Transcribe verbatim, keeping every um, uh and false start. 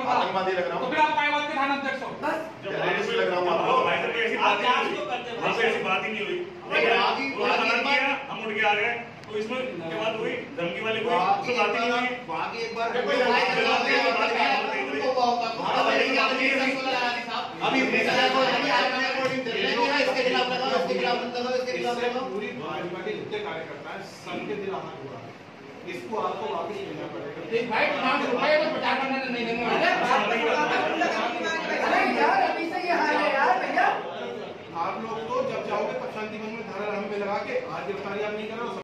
आतंकवादी लग रहा हूँ, तो फिर आप मायावाद के थाना अध्यक्ष हो। टेररिस्ट लग रहा हूँ आपको। ऐसी बात ऐसी बात ही नहीं हुई, हम उठ के आ गए तो इसमें क्या बात हुई? धमकी वाली कोई बात ही नहीं हुई। बाकी एक बार अभी इसके खिलाफ लगाओ, इसके खिलाफ लगाओ, इसके खिलाफ लगाओ। पूरी भाजपा के जितने कार्यकर्ता है सबके दिल आहत हो रहा है, इसको आपको वापस लेना पड़ेगा। भाई पाँच रुपए में प्रचार करना नहीं देंगे। अरे यार अभी से ये हाल है यार भैया। आप लोग तो जब जाओगे प्रशांति वन में धारा राम में लगा के आज गिरफ्तारी आप नहीं कर रहे हो।